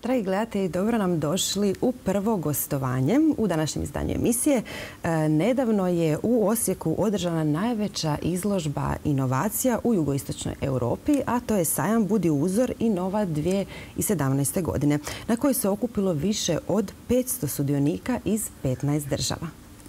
Dragi gledatelji, dobro nam došli u prvo gostovanje u današnjem izdanju emisije. Nedavno je u Osijeku održana najveća izložba inovacija u jugoistočnoj Europi, a to je sajam Budi uzor Innova 2017. godine, na koji se okupilo više od 500 sudionika iz 15 država.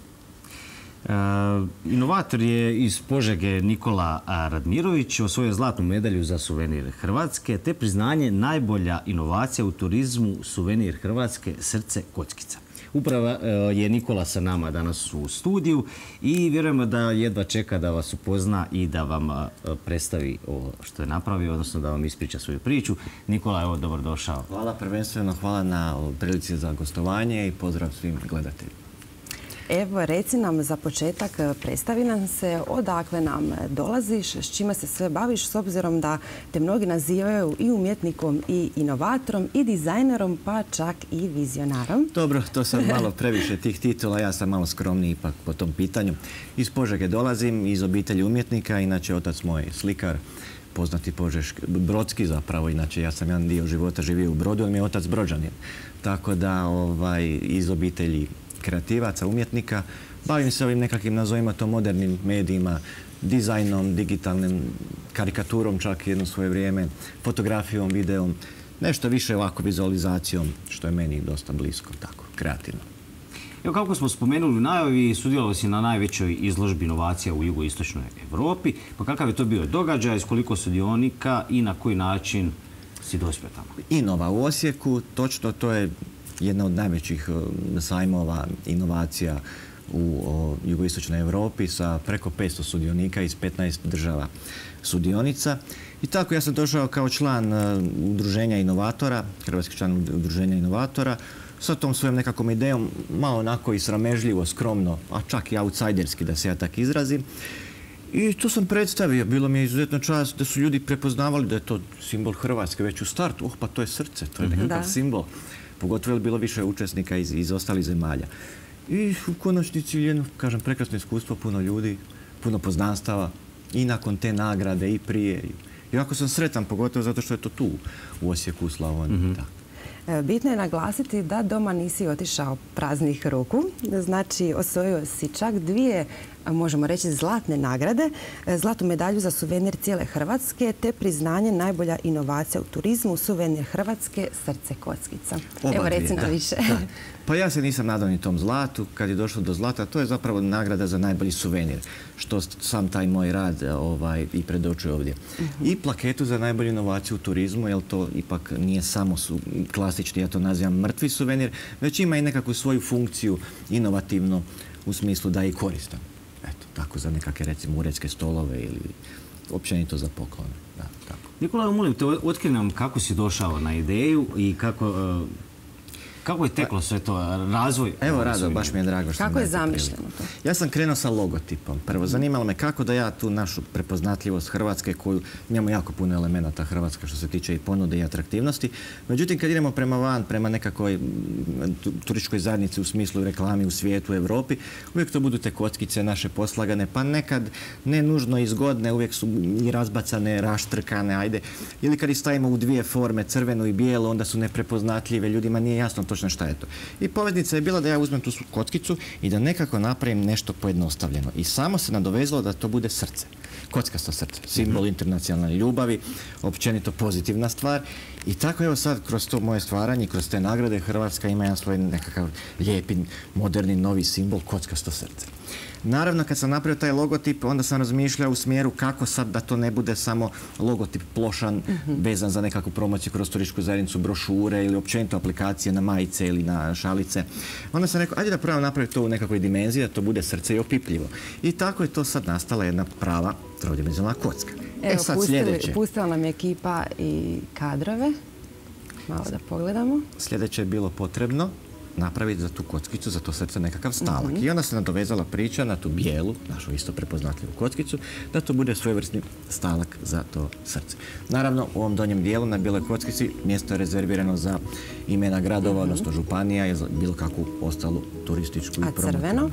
Inovator je iz Požege Nikola Radmirović osvojio zlatnu medalju za suvenir Hrvatske te priznanje najbolja inovacija u turizmu suvenir Hrvatske srce kockica. Upravo je Nikola sa nama danas u studiju i vjerujemo da jedva čeka da vas upozna i da vam predstavi ovo što je napravio, odnosno da vam ispriča svoju priču. Nikola, evo, dobrodošao. Hvala, prvenstveno hvala na prilici za gostovanje i pozdrav svim gledateljima. Evo, reci nam za početak, predstavi nam se odakle nam dolaziš, s čime se sve baviš, s obzirom da te mnogi nazivaju i umjetnikom i inovatorom i dizajnerom, pa čak i vizionarom. Dobro, to sam malo previše tih titula, ja sam malo skromniji ipak po tom pitanju. Iz Požege dolazim, iz obitelji umjetnika, inače otac moj slikar, poznati brodski zapravo, inače ja sam jedan dio života živio u Brodu, jer mi je otac Brođanin. Tako da iz obitelji kreativaca, umjetnika, bavim se ovim nekakvim, nazovimo to, modernim medijima, dizajnom, digitalnim, karikaturom čak jedno svoje vrijeme, fotografijom, videom, nešto više ovako vizualizacijom, što je meni dosta blisko, tako, kreativno. Evo, kako smo spomenuli u najavi, sudjelovao si na najvećoj izložbi inovacija u jugoistočnoj Europi. Pa kakav je to bio događaj, s koliko sudionika i na koji način si dospio tamo? Innova u Osijeku, točno, to je jedna od najvećih sajmova inovacija u jugoistočnoj Europi sa preko 500 sudionika iz 15 država sudionica. I tako ja sam došao kao član udruženja inovatora, hrvatski član udruženja inovatora, sa tom svojom nekakvom idejom, malo onako i sramežljivo, skromno, a čak i outsiderski, da se ja tak izrazim. I tu sam predstavio, bilo mi je izuzetno čast da su ljudi prepoznavali da je to simbol Hrvatske već u startu. Pa to je srce, to je nekakav simbol. Pogotovo je bilo više učesnika iz ostalih zemalja. I u konačnici jedno, kažem, prekrasno iskustvo, puno ljudi, puno poznanstava i nakon te nagrade i prije. I jako sam sretan, pogotovo zato što je to tu u Osijeku, u Slavoniji. Bitno je naglasiti da doma nisi otišao praznih ruku. Znači, osvojio si čak dvije, možemo reći, zlatne nagrade. Zlatnu medalju za suvenir cijele Hrvatske te priznanje najbolja inovacija u turizmu suvenir Hrvatske srce kockica. Evo, reci nam više. Pa ja se nisam nadao ni tom zlatu. Kad je došlo do zlata, to je zapravo nagrada za najbolji suvenir, što sam taj moj rad i predočio ovdje. I plaketu za najbolju inovaciju u turizmu, jer to ipak nije samo klasični, ja to nazivam mrtvi suvenir, već ima i nekakvu svoju funkciju inovativno u smislu da je i koristan. Eto, tako za nekakve, recimo, uredske stolove ili općenito za poklone. Nikola, molim te, otkrij nam kako si došao na ideju i kako je teklo sve to, razvoj? Evo, Rado, baš mi je drago što kako je zamišljeno to? Ja sam krenuo sa logotipom. Prvo, zanimalo me kako da ja tu našu prepoznatljivost Hrvatske, koju imamo jako puno elemenata Hrvatske što se tiče i ponude i atraktivnosti. Međutim, kad idemo prema van, prema nekakvoj turističkoj zajednici u smislu reklami u svijetu, u Europi, uvijek to budu te kockice naše poslagane, pa nekad ne nužno izgodne, uvijek su i razbacane, raštrkane, ajde. Ili kad ih stavimo u dvije forme, crvenu i bijelu, onda su neprepoznatljive, ljudima nije jasno točno šta je to. I poveznica je bila da ja uzmem tu kockicu i da nekako napravim nešto pojednostavljeno. I samo se nadovezalo da to bude srce. Kockasto srce. Simbol internacionalne ljubavi, općenito pozitivna stvar. I tako evo sad kroz to moje stvaranje, kroz te nagrade, Hrvatska ima jedan svoj nekakav lijepi, moderni, novi simbol, kockasto srce. Naravno, kad sam napravio taj logotip, onda sam razmišljao u smjeru kako sad da to ne bude samo logotip plošan, vezan za nekakvu promociju kroz turističku zajednicu, brošure ili općenito aplikacije na majice ili na šalice. Onda sam rekao, ajde da probam napraviti to u nekakvoj dimenziji, da to bude srce i opipljivo. I tako je to sad nastala jedna prava trodimenzionalna kocka. Evo, pustila nam je ekipa i kadrove. Malo da pogledamo. Sljedeće je bilo potrebno napraviti za tu kockicu, za to srce nekakav stalak. I onda se nadovezala priča na tu bijelu, našu isto prepoznatljivu kockicu, da to bude svojevrsni stalak za to srce. Naravno, u ovom donjem dijelu na bijeloj kockici mjesto je rezervirano za imena gradova, odnosno županija i za bilo kakvu ostalu turističku i promotivnu. A crveno?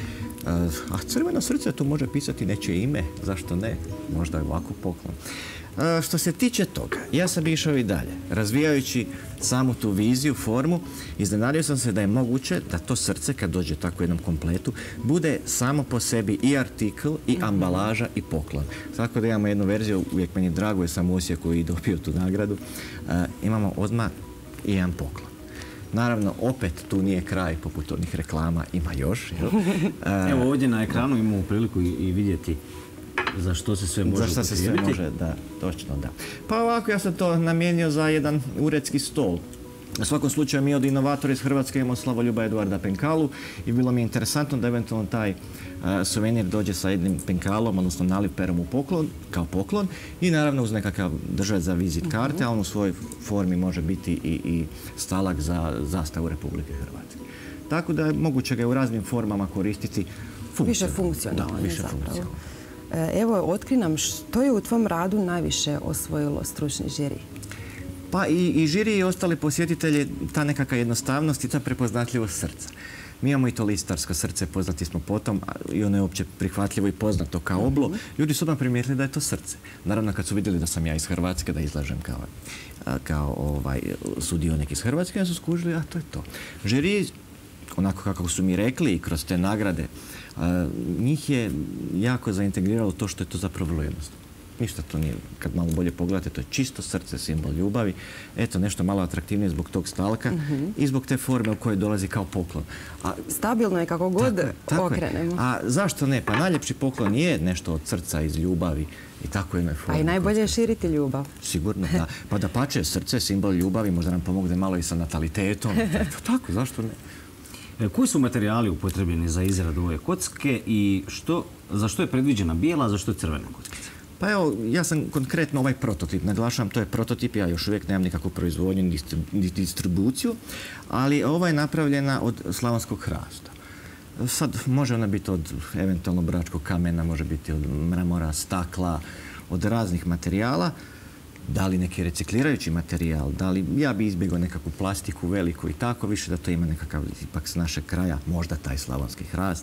A crveno srce tu može pisati nečije ime, zašto ne? Možda je ovako poklon. Što se tiče toga, ja sam išao i dalje. Razvijajući samu tu viziju, formu, iznenadio sam se da je moguće da to srce, kad dođe tako u jednom kompletu, bude samo po sebi i artikl, i ambalaža, i poklon. Tako da imamo jednu verziju, uvijek meni drago je sam u Osijeku i dobio tu nagradu, imamo odmah i jedan poklon. Naravno, opet tu nije kraj poput onih reklama, ima još. Evo ovdje na ekranu imamo priliku i vidjeti za što se sve može upotrijebiti. Za što se sve može, da, točno, da. Pa ovako, ja sam to namijenio za jedan uredski stol. U svakom slučaju, mi od inovatora iz Hrvatske imamo Slavoljuba Eduarda Penkalu i bilo mi je interesantno da eventualno taj suvenir dođe sa jednim penkalom, odnosno naliperom kao poklon i naravno uz nekakav držav za vizit karte, a on u svojoj formi može biti i stalak za zastavu Republike Hrvatske. Tako da je moguće ga u raznim formama koristiti više funkcionalno. Da, više funkcionalno. Evo, otkri nam što je u tvom radu najviše osvojilo stručni žiri? Pa i žiri i ostali posjetitelji, ta nekakva jednostavnost i ta prepoznatljivost srca. Mi imamo i to listarsko srce, poznati smo potom, i ono je uopće prihvatljivo i poznato kao oblo. Ljudi su odmah primijetili da je to srce. Naravno, kad su vidjeli da sam ja iz Hrvatske, da izlažem kao sudionik iz Hrvatske, ja su skužili, a to je to. Žiri, onako kako su mi rekli i kroz te nagrade, njih je jako zaintegriralo to što je to zapravo vrlo jednostavno. Ništa to nije, kad malo bolje pogledate, to je čisto srce, simbol ljubavi. Eto, nešto malo atraktivnije zbog tog stalka i zbog te forme u kojoj dolazi kao poklon. Stabilno je kako god okrenemo. A zašto ne? Pa najljepši poklon je nešto od srca, iz ljubavi i tako jednoj formi. A i najbolje je širiti ljubav. Sigurno, da. Pa da pače, srce, simbol ljubavi, možda nam pomogne malo i sa natalitetom. Tako, zašto ne? Koji su materijali upotrebljeni za izradu ove kocke i za što je predviđena bijela, a za što je crvena kockica? Pa evo, ja sam konkretno ovaj prototip, naglašavam, to je prototip, ja još uvijek nemam nikakvu proizvodnju ni distribuciju, ali ova je napravljena od slavonskog hrasta. Sad može ona biti od eventualno bračkog kamena, može biti od mramora, stakla, od raznih materijala. Da li neki reciklirajući materijal, da li ja bi izbjegao nekakvu plastiku veliku i tako, više da to ima nekakav ipak s našeg kraja, možda taj slavonski hrast.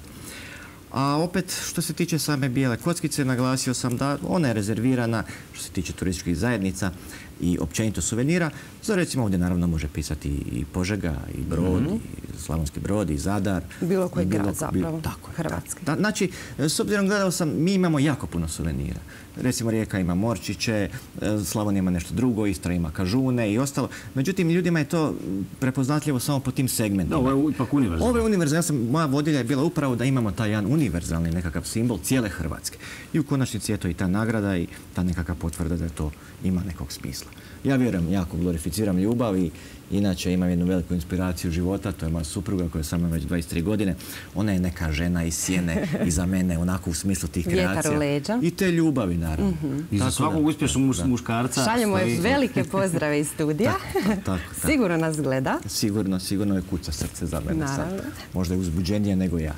A opet, što se tiče same bijele kockice, naglasio sam da ona je rezervirana, što se tiče turističkih zajednica i općenito suvenira. Za recimo ovdje naravno može pisati i Požega, i Brod, i Slavonski Brod, i Zadar. Bilo koji grad zapravo, Hrvatski. Znači, s obzirom gledao sam, mi imamo jako puno suvenira. Recimo Rijeka ima morčiće, Slavonija ima nešto drugo, Istra ima kažune i ostalo. Međutim, ljudima je to prepoznatljivo samo po tim segmentima. Da, ovo je ipak univerzalno. Ovo je univerzalno. Moja vodilja je bila upravo da imamo taj jedan univerzalni nekakav simbol cijele Hrvatske. I u konačnici je to i ta nagrada i ta nekakva potvrda da to ima nekog smisla. Ja vjerujem, jako glorificiram ljubav i inače imam jednu veliku inspiraciju života, to je moja supruga koja je sa mnom već 23 godine. Ona je neka žena iz sjene iza mene, onako u smislu tih kreacija. Vjetar u leđa. I te ljubavi, naravno. I za svakog uspješnog muškarca. Šaljemo je velike pozdrave iz studija. Sigurno nas gleda. Sigurno je kuca srce za mene sad. Možda je uzbuđenije nego ja.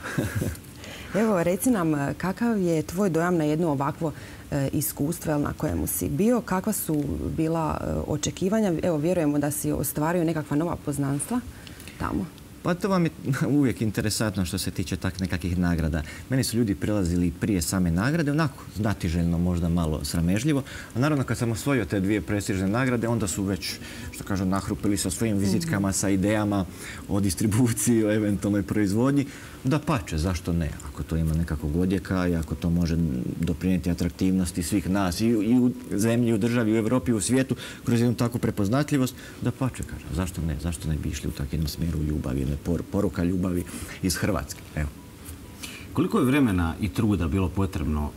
Evo, reci nam, kakav je tvoj dojam na jedno ovakvo iskustvo na kojemu si bio? Kakva su bila očekivanja? Evo, vjerujemo da si ostvario nekakva nova poznanstva tamo. Pa to vam je uvijek interesantno što se tiče tak nekakvih nagrada. Meni su ljudi prilazili prije same nagrade, onako znatiželjno, možda malo sramežljivo. A naravno kad sam osvojio te dvije prestižne nagrade, onda su već, što kažu, nahrupili sa svojim vizitkama, sa idejama o distribuciji, o eventualnoj proizvodnji. Da pače, zašto ne? Ako to ima nekakvog odjeka i ako to može doprinijeti atraktivnosti svih nas i u zemlji, u državi, u Europi, u svijetu, kroz jednu takvu prepoznatljivost, da pače, kažem, zašto ne? Zašto ne bi išli u takvom jednom smjeru ljubavi, jedne poruka ljubavi iz Hrvatske? Evo. Koliko je vremena i truda bilo potrebno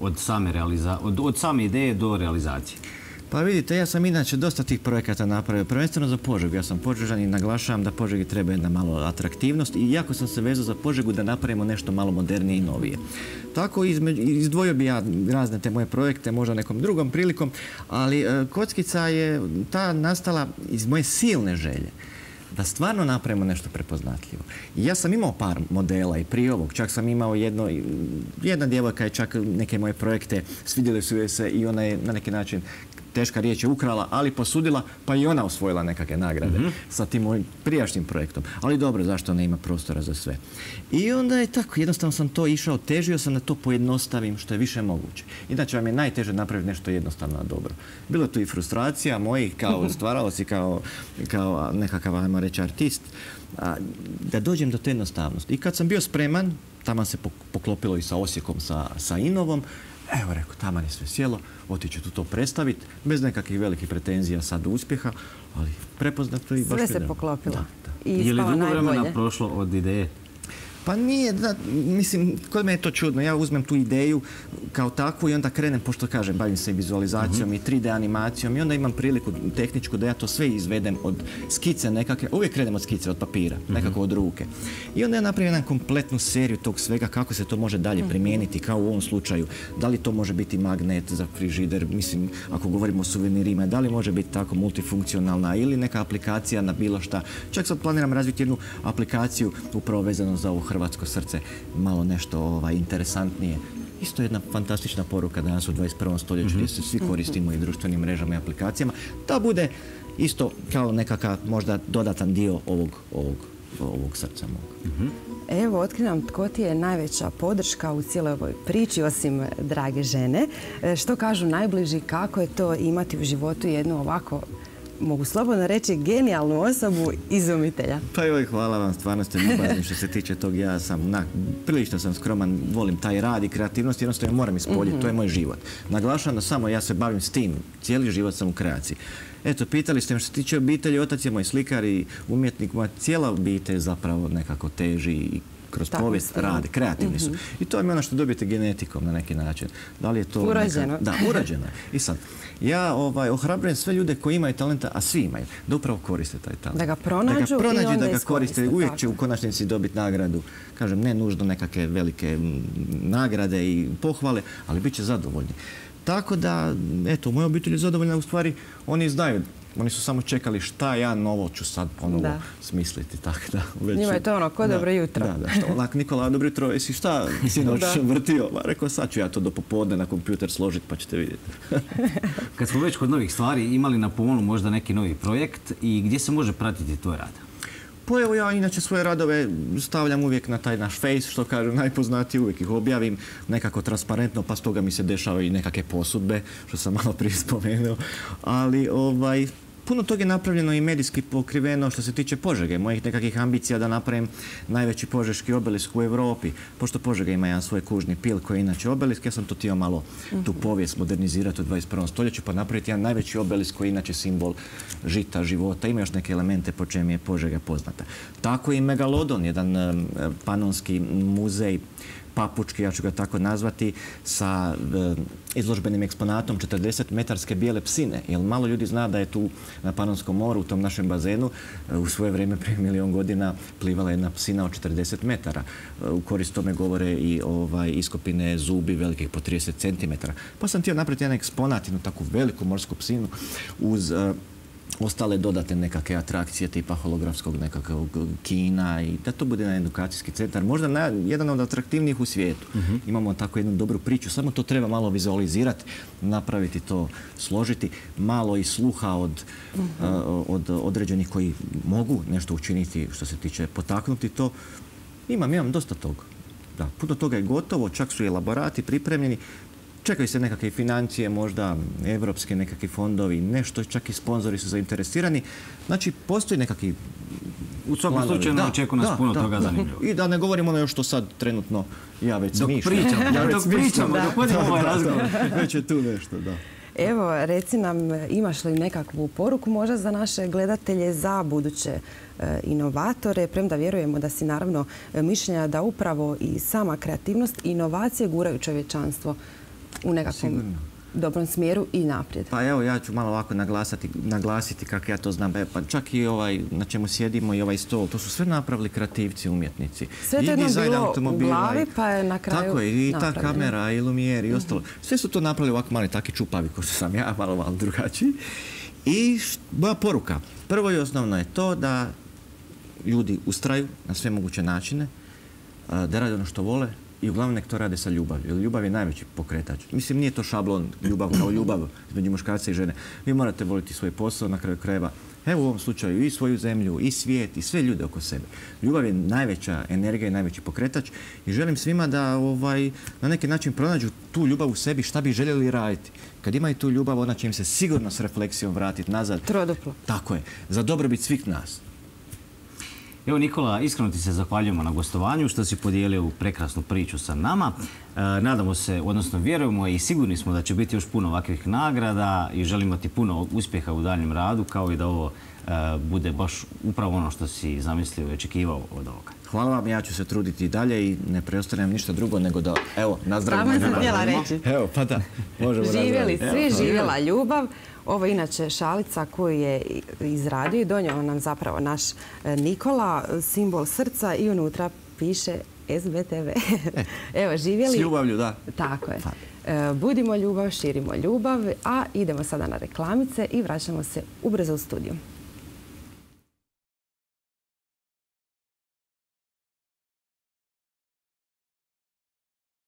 od same ideje do realizacije? Pa vidite, ja sam inače dosta tih projekata napravio, prvenstveno za Požegu. Ja sam Požežan i naglašavam da Požegi treba jedna malo atraktivnost i jako sam se vezao za Požegu da napravimo nešto malo modernije i novije. Tako izdvojio bi ja razne te moje projekte, možda nekom drugom prilikom, ali kockica je ta nastala iz moje silne želje da stvarno napravimo nešto prepoznatljivo. I ja sam imao par modela i prije ovog, čak sam imao jedna djevojka je čak neke moje projekte, svidjeli su joj se i ona je na neki način teška riječ je ukrala, ali posudila, pa i ona osvojila nekakve nagrade sa tim mojim prijašnjim projektom. Ali dobro, zašto ne ima prostora za sve. I onda je tako, jednostavno sam to išao, težio sam da to pojednostavim što je više moguće. Inače vam je najteže napraviti nešto jednostavno dobro. Bilo je tu i frustracija mojih kao stvaralac i kao nekakav, ajmo reći, artist, da dođem do te jednostavnosti. I kad sam bio spreman, tamo se poklopilo i sa Osijekom, sa Inovom, evo, rekao, tamo je sve sjelo, otiću tu to predstaviti, bez nekakvih velikih pretenzija sad uspjeha, ali prepoznato i baš... Sve se poklopilo. Da. Je li dugo vremena prošlo od ideje? Pa nije, mislim, kod mene je to čudno. Ja uzmem tu ideju kao takvu i onda krenem, pošto kažem, bavim se vizualizacijom i 3D animacijom i onda imam priliku tehničku da ja to sve izvedem od skice nekakve, uvijek krenem od skice, od papira, nekako od ruke. I onda ja napravim jednu kompletnu seriju tog svega, kako se to može dalje primijeniti, kao u ovom slučaju. Da li to može biti magnet za frižider, mislim, ako govorimo o suvenirima, da li može biti tako multifunkcionalna ili neka aplikacija na bilo šta. Čak sad planiram razviti jednu aplikaciju upravo vezano za ovo hrvatsko srce, malo nešto interesantnije. Isto jedna fantastična poruka danas u 21. stoljeću gdje se svi koristimo i društvenim mrežama i aplikacijama, da bude isto kao nekakav možda dodatan dio ovog srca mog. Evo, otkrivam tko ti je najveća podrška u cijeloj ovoj priči, osim drage žene. Što kažu najbliži, kako je to imati u životu jednu ovako, mogu slobodno reći, genijalnu osobu izumitelja? Pa joj, hvala vam, stvarno ste ljubazni što se tiče tog. Ja sam, prilično sam skroman, volim taj rad i kreativnost, jednostavno moram ispoljiti, to je moj život. Naglašavam da samo ja se bavim s tim, cijeli život sam u kreaciji. Eto, pitali ste me što se tiče obitelji, otac je moj slikar i umjetnik, moja cijela obitelj zapravo nekako teži i kroz povijest rade, kreativni su. I to je ono što dobijete genetikom na neki način. Da li je to... Urađeno. Da, urađeno. I sad, ja ohrabrujem sve ljude koji imaju talenta, a svi imaju, da upravo koriste taj talent. Da ga pronađu i onda da ga koriste. Uvijek će u konačnici dobiti nagradu. Kažem, ne nužno nekakve velike nagrade i pohvale, ali bit će zadovoljni. Tako da, eto, u mojoj obitelji je zadovoljna, u stvari, oni znaju. Oni su samo čekali šta ja novo ću sad ponovo smisliti. Tako da, njima je to ono, ko dobro jutro. Da, što onak, Nikola, dobro jutro, jesi šta sinoć vrtio? Rekao, sad ću ja to do popodne na kompjuter složiti, pa ćete vidjeti. Kad smo već kod novih stvari, imali na pomolu možda neki novi projekt i gdje se može pratiti tvoj rad? Pa evo, ja inače svoje radove stavljam uvijek na taj naš face, što kažem, najpoznatiji, uvijek ih objavim nekako transparentno, pa s toga mi se dešava i nekakve posudbe, što sam malo prije spomenuo, ali puno toga je napravljeno i medijski pokriveno što se tiče Požege, mojih nekakvih ambicija da napravim najveći požeški obelisk u Europi. Pošto Požega ima jedan svoj kužni pil koji je inače obelisk, ja sam to htio malo tu povijest modernizirati u 21. stoljeću pa napraviti jedan najveći obelisk koji je inače simbol žita, života. Ima još neke elemente po čem je Požega poznata. Tako i Megalodon, jedan panonski muzej papučki, ja ću ga tako nazvati, sa izložbenim eksponatom 40-metarske bijele psine. Jer malo ljudi zna da je tu na Panonskom moru, u tom našem bazenu, u svoje vrijeme prije 1.000.000 godina plivala jedna psina od 40 metara. U korist tome govore i iskopine zubi velikih po 30 centimetara. Pa sam htio napraviti jedan eksponat, jednu takvu veliku morsku psinu uz ostale dodatne nekakve atrakcije tipa holografskog nekakvog kina i da to bude jedan edukacijski centar. Možda jedan od atraktivnijih u svijetu. Imamo tako jednu dobru priču, samo to treba malo vizualizirati, napraviti to, složiti. Malo i sluha od određenih koji mogu nešto učiniti što se tiče potaknuti to. Imam dosta toga. Da, puno toga je gotovo, čak su i elaborati pripremljeni. Čekaju se nekakve financije, možda evropske nekakvi fondovi, nešto, čak i sponzori su zainteresirani. Znači, postoji nekakvi... U svakom slučaju ne očekuje nas puno toga zanimljivo. I da ne govorimo ono još što sad trenutno ja već smišljam. Dok pričamo, dok vodimo ovaj razgovor. Već je tu nešto, da. Evo, reci nam, imaš li nekakvu poruku možda za naše gledatelje, za buduće inovatore, premda vjerujemo da si naravno mišljenja da upravo i sama kreativnost i inovacije guraju čovječanstvo u nekakvom dobrom smjeru i naprijed. Pa evo, ja ću malo ovako naglasiti kako ja to znam. Pa čak i na čemu sjedimo i ovaj stol, to su sve napravili kreativci, umjetnici. Sve to jedno bilo u glavi, pa je na kraju tako je, i ta kamera, i lumijer, i ostalo. Sve su to napravili ovako mali, taki čupavi, ko što sam ja, malo drugačiji. I moja poruka, prvo i osnovno je to da ljudi ustraju na sve moguće načine, da rade ono što vole, i uglavnom nek to rade sa ljubavlju. Jer ljubav je najveći pokretač. Mislim, nije to šablon ljubav kao ljubav između muškarca i žene. Vi morate voliti svoj posao, na kraju krajeva. Evo u ovom slučaju i svoju zemlju, i svijet, i sve ljude oko sebe. Ljubav je najveća energija i najveći pokretač i želim svima da na neki način pronađu tu ljubav u sebi, šta bi željeli raditi. Kad imaju tu ljubav, ona će im se sigurno s refleksijom vratiti nazad. Troduplo. Tako je. Za dobrobit svih nas. Evo Nikola, iskreno ti se zahvaljujemo na gostovanju što si podijelio ovu prekrasnu priču sa nama. Nadamo se, odnosno vjerujemo i sigurni smo da će biti još puno ovakvih nagrada i želimo ti puno uspjeha u daljem radu, kao i da ovo bude baš upravo ono što si zamislio i očekivao od ovoga. Hvala vam, ja ću se truditi i dalje i ne preostaje nam ništa drugo nego da, evo, nazdravimo. Tamo sam htjela reći. Evo, pa da, možemo Živjeli nazdraviti. svi, živjela ljubav. Ovo je inače šalica koju je izradio i donio nam zapravo naš Nikola, simbol srca i unutra piše SBTV. Evo, živjeli... S ljubavlju, da. Tako je. Budimo ljubav, širimo ljubav, a idemo sada na reklamice i vraćamo se ubrzo u studiju.